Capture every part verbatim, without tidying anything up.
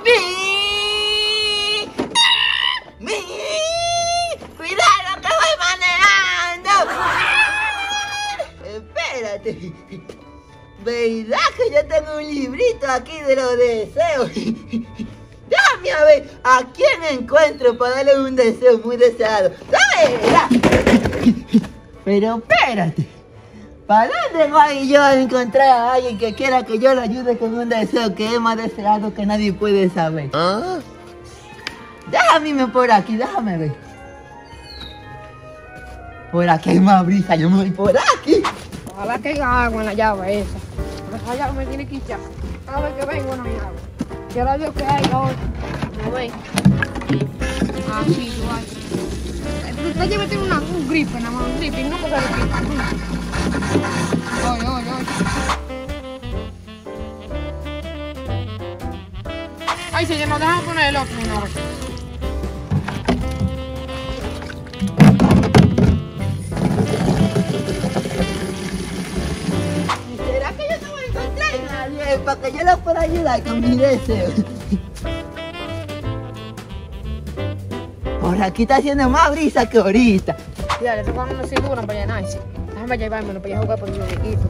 ¡Mi! ¡Mi! ¡Cuidado que voy manejando! Espérate. ¿Verdad que yo tengo un librito aquí de los deseos? Dame a ver a quién encuentro para darle un deseo muy deseado. ¡Dame! Pero espérate. ¿Para dónde voy yo a encontrar a alguien que quiera que yo le ayude con un deseo que es más deseado que nadie puede saber? ¿Ah? Déjame irme por aquí, déjame ver. Por aquí hay más brisa, yo me voy por aquí. Ojalá que haya agua en la llave esa. Esa llave me tiene que echar. Cada vez que vengo no hay agua. Quiero Dios que haya hoy. ¿No ven? Así, igual. Esta llave tiene una, un grip, nada más un grip y no puedo repetir. Oye, oye, oye. Ay, señor, nos dejamos poner el otro una vez. ¿Será que yo no voy a encontrar a nadie para que yo la pueda ayudar con mi deseo? Por aquí está haciendo más brisa que ahorita. Ya, le estoy poniendo una cintura para llenarse. Déjame llevármelo para jugar por mi equipo.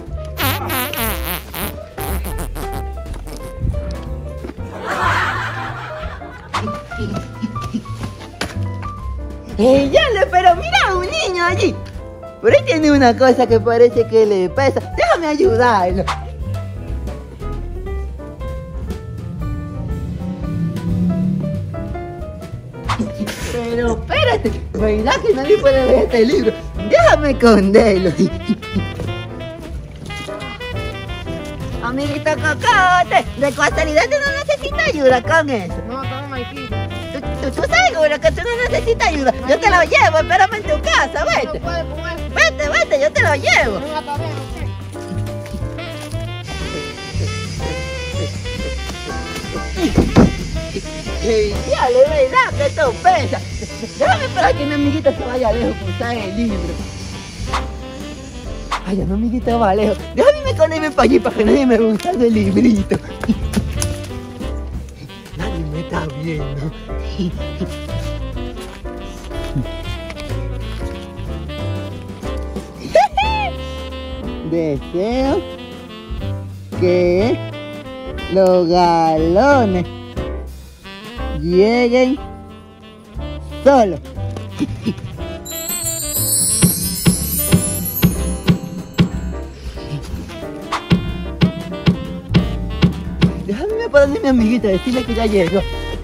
¡Eh, ya le, pero mira un niño allí! Por ahí tiene una cosa que parece que le pesa. Déjame ayudarlo. Pero espérate, ¿verdad que nadie puede ver este libro? Déjame esconderlo. Amiguito Cocote, de casualidad tú no necesitas ayuda con eso. No, estamos aquí. ¿Tú, tú, tú seguro que tú no necesitas ayuda? Yo te lo llevo, espérame en tu casa, vete. No puede con eso. Vete, vete, yo te lo llevo. No, está bien, ok. Hey, ya le verdad que esto pesa. Déjame esperar que mi amiguita se vaya lejos por usar el libro. Ay, ya mi amiguita va lejos. Déjame esconderme para allí para que nadie me vea usando el librito. Nadie me está viendo. Deseo que los galones lleguen solos. Déjame ponerme a mi amiguita, decirle que ya llegó.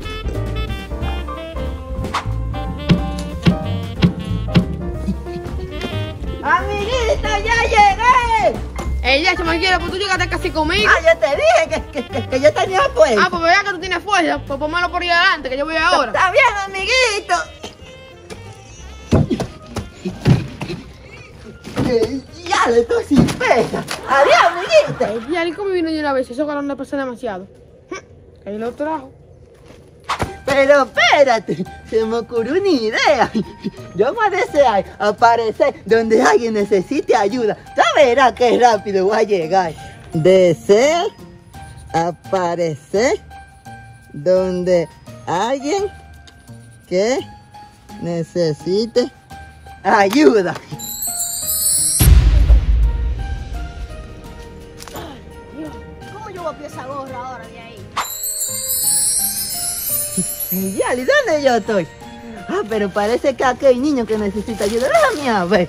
¡Amiguita, ya llegué! Ella, se me quiere, pues tú llegaste casi conmigo. Ah, yo te dije que, que, que, que yo tenía fuerza. Ah, pues vea que tú tienes fuerza, pues ponmelo por ahí adelante, que yo voy ahora. Está bien, amiguito. Ya le estoy sin pesa. Adiós, amiguita. Y alguien como vino de una vez, esos galones pesan demasiado. Ahí lo trajo. Pero espérate, se me ocurrió una idea. Yo me deseo aparecer donde alguien necesite ayuda. Ya verás qué rápido voy a llegar. Deseo aparecer donde alguien que necesite ayuda. ¿Cómo yo voy a esa gorra ahora de ahí? Yali, ¿dónde yo estoy? Ah, pero parece que aquí hay niño que necesita ayuda. Déjame a ver.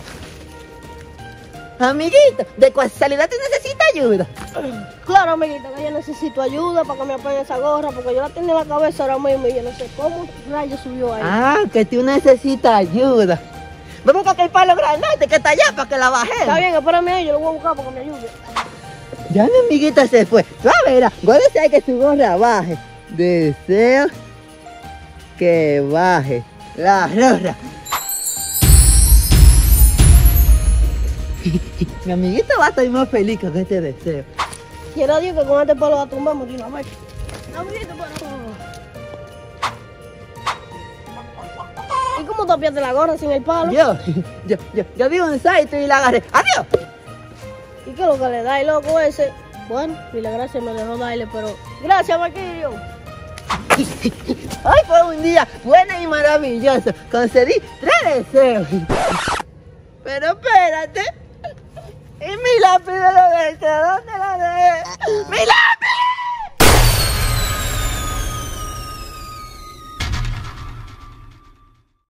Amiguito, ¿de casualidad tú necesitas ayuda? Claro, amiguita, que yo necesito ayuda para que me apague esa gorra, porque yo la tengo en la cabeza ahora mismo y yo no sé cómo rayos subió ahí. Ah, que tú necesitas ayuda. Vamos a buscar el palo granate que está allá para que la bajemos. Está bien, espérame ahí, yo lo voy a buscar para que me ayude. Ya mi amiguita se fue. Tú verás, voy a desear que su gorra baje. Deseo que baje la gorra. Mi amiguita va a estar más feliz con este deseo. Quiero Dios que con este palo la tumbamos de una vez. Amiguito, pero... ¿Y cómo tapiaste la gorra sin el palo? Yo, yo, yo, yo vi un salto y la agarré. ¡Adiós! ¿Y qué es lo que le da el loco ese? Bueno, ni la gracia me dejó darle, pero gracias, Marquirio. Hoy fue un día bueno y maravilloso. Concedí tres deseos. Pero espérate. ¿Y mi lápiz de los deseos? ¿Dónde lo dejé? ¡Mi lápiz!